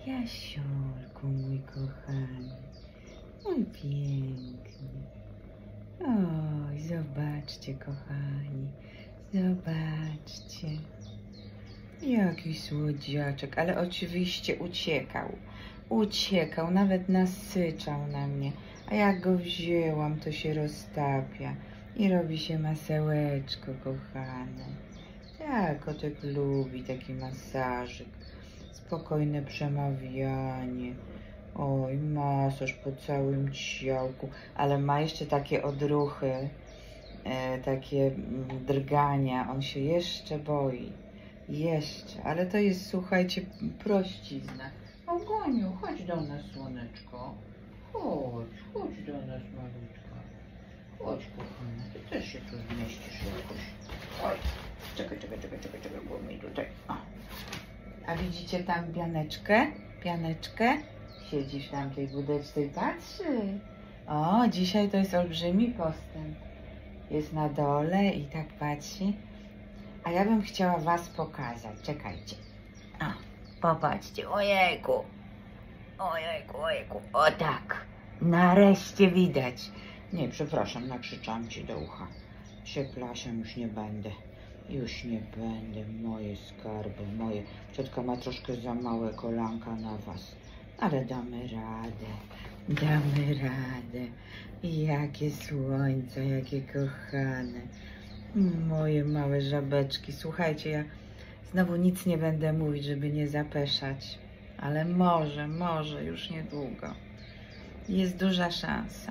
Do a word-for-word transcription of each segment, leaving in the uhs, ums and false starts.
Jasiulku, mój kochany, mój piękny. Oj, zobaczcie, kochani, zobaczcie. Jaki słodziaczek, ale oczywiście uciekał. Uciekał, nawet nasyczał na mnie. A jak go wzięłam, to się roztapia i robi się masełeczko, kochane. Tak, kotek lubi taki masażyk. Spokojne przemawianie. Oj, masaż po całym ciałku. Ale ma jeszcze takie odruchy, e, takie drgania. On się jeszcze boi. Jeszcze, ale to jest, słuchajcie, prościzna. Ogoniu, chodź do nas, słoneczko. Chodź, chodź do nas, malutka. Chodź, kochana, ty też się tu zmieścisz jakoś. Oj, czekaj, czekaj, czekaj, czekaj, czekaj, bo mi tutaj. O. A widzicie tam pianeczkę? Pianeczkę? Siedzi w tamtej budeczce i patrzy. O, dzisiaj to jest olbrzymi postęp. Jest na dole i tak patrzy. A ja bym chciała was pokazać. Czekajcie. O, popatrzcie. Ojejku. Ojejku, ojejku. O tak. Nareszcie widać. Nie, przepraszam, nakrzyczałam ci do ucha. Cieplasiem już nie będę. Już nie będę. Moje skarby, moje. Ciotka ma troszkę za małe kolanka na was. Ale damy radę. Damy radę. Jakie słońce, jakie kochane. Moje małe żabeczki. Słuchajcie, ja znowu nic nie będę mówić, żeby nie zapeszać. Ale może, może już niedługo. Jest duża szansa.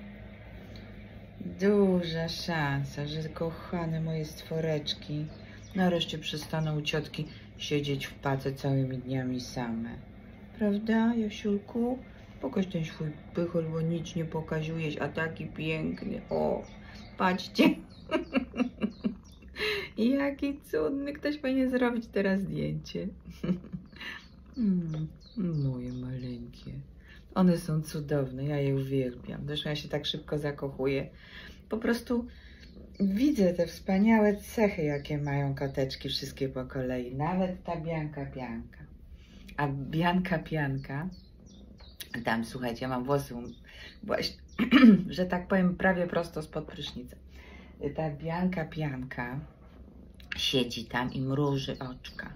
Duża szansa, że kochane moje stworeczki nareszcie przestaną u ciotki siedzieć w pace całymi dniami same. Prawda, Jasiulku? Pokaż ten swój pychol, bo nic nie pokazujesz, a taki piękny. O, patrzcie. Jaki cudny. Ktoś powinien zrobić teraz zdjęcie. mm, moje maleńkie. One są cudowne, ja je uwielbiam. Zresztą ja się tak szybko zakochuję. Po prostu widzę te wspaniałe cechy, jakie mają koteczki, wszystkie po kolei. Nawet ta Bianka Pianka. A Bianka Pianka, tam słuchajcie, ja mam włosy właśnie, że tak powiem, prawie prosto spod prysznica. Ta Bianka Pianka siedzi tam i mruży oczka.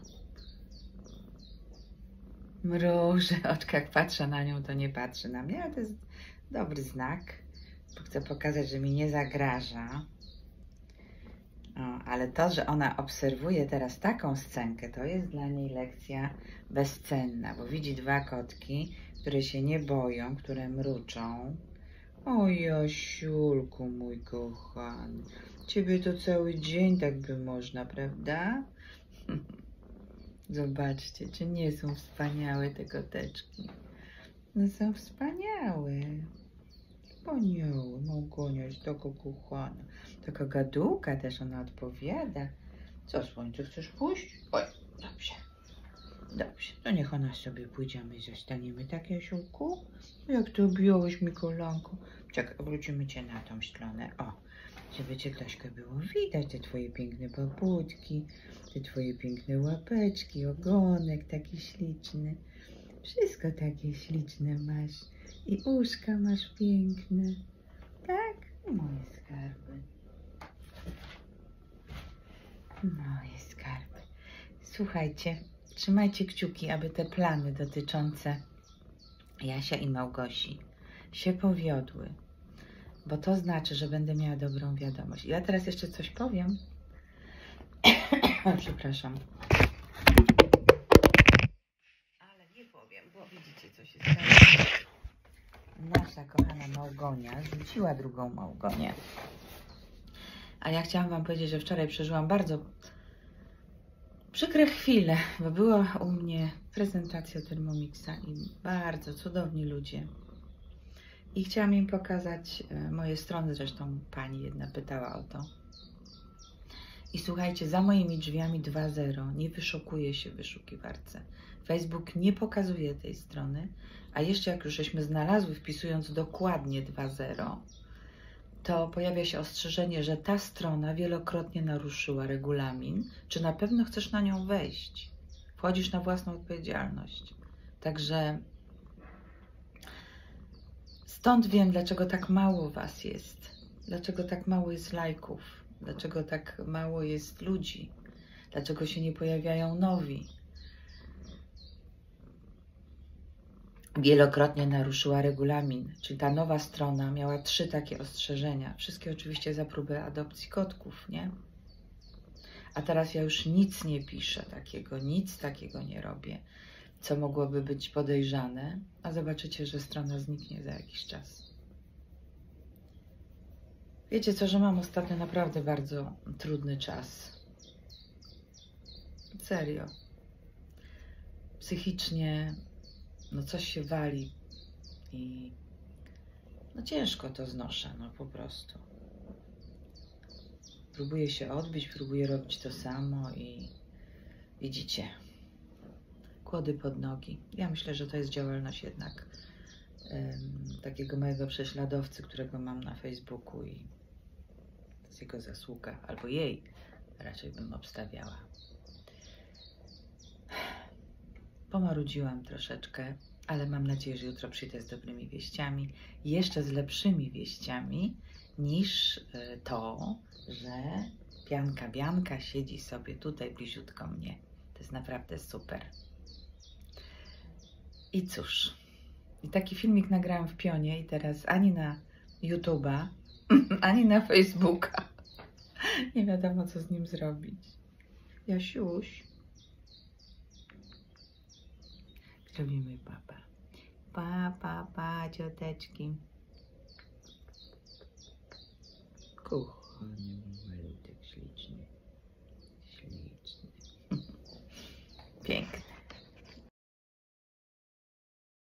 Mruży oczka, jak patrzę na nią, to nie patrzy na mnie, ale to jest dobry znak, bo chcę pokazać, że mi nie zagraża. O, ale to, że ona obserwuje teraz taką scenkę, to jest dla niej lekcja bezcenna, bo widzi dwa kotki, które się nie boją, które mruczą. O Jasiulku, mój kochany, ciebie to cały dzień tak by można, prawda? Zobaczcie, czy nie są wspaniałe te koteczki? No są wspaniałe. Wspaniałe, Małgonia jest taka kochana. Taka gadułka też, ona odpowiada. Co, słońce, chcesz pójść? Oj, dobrze. Dobrze, to niech ona sobie pójdzie, my zostaniemy, tak, Jasiulku? Jak ty objąłeś mi kolanko. Czekaj, obrócimy cię na tą stronę. O, żeby cię troszkę było widać, te twoje piękne paputki, te twoje piękne łapeczki, ogonek taki śliczny. Wszystko takie śliczne masz. I uszka masz piękne. Tak? Moje skarby. Moje skarby. Słuchajcie, trzymajcie kciuki, aby te plany dotyczące Jasia i Małgosi się powiodły. Bo to znaczy, że będę miała dobrą wiadomość. Ja teraz jeszcze coś powiem. Przepraszam. Ale nie powiem, bo widzicie, co się stało. Nasza kochana Małgonia rzuciła drugą Małgonię. A ja chciałam wam powiedzieć, że wczoraj przeżyłam bardzo przykre chwile, bo była u mnie prezentacja Thermomixa i bardzo cudowni ludzie. I chciałam im pokazać moje strony, zresztą pani jedna pytała o to. I słuchajcie, za moimi drzwiami dwa zero, nie wyszukuje się w wyszukiwarce. Facebook nie pokazuje tej strony, a jeszcze jak już żeśmy znalazły, wpisując dokładnie dwa zero, to pojawia się ostrzeżenie, że ta strona wielokrotnie naruszyła regulamin. Czy na pewno chcesz na nią wejść? Wchodzisz na własną odpowiedzialność. Także stąd wiem, dlaczego tak mało was jest, dlaczego tak mało jest lajków, dlaczego tak mało jest ludzi, dlaczego się nie pojawiają nowi. Wielokrotnie naruszyła regulamin, czyli ta nowa strona miała trzy takie ostrzeżenia. Wszystkie oczywiście za próbę adopcji kotków, nie? A teraz ja już nic nie piszę takiego, nic takiego nie robię, co mogłoby być podejrzane, a zobaczycie, że strona zniknie za jakiś czas. Wiecie co, że mam ostatnio naprawdę bardzo trudny czas. Serio. Psychicznie, no coś się wali i no ciężko to znoszę, no po prostu. Próbuję się odbić, próbuję robić to samo i widzicie, kłody pod nogi. Ja myślę, że to jest działalność jednak um, takiego mojego prześladowcy, którego mam na Facebooku i to jest jego zasługa, albo jej, raczej bym obstawiała. Pomarudziłam troszeczkę, ale mam nadzieję, że jutro przyjdę z dobrymi wieściami, jeszcze z lepszymi wieściami niż to, że Bianka Bianka siedzi sobie tutaj bliziutko mnie. To jest naprawdę super. I cóż, i taki filmik nagrałam w pionie i teraz ani na YouTube'a, ani na Facebooka nie wiadomo, co z nim zrobić. Jasiuś. Robimy papa. Pa, pa, pa, cioteczki. Kochany malutek, śliczny. Śliczny. Piękny.